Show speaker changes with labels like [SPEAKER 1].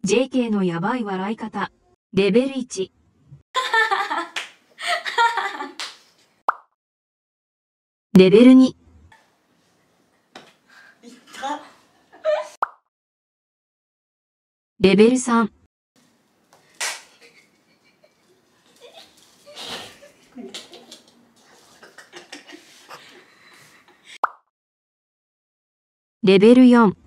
[SPEAKER 1] JK のやばい笑い方。レベル1。レベル2。レベル3。レベル4。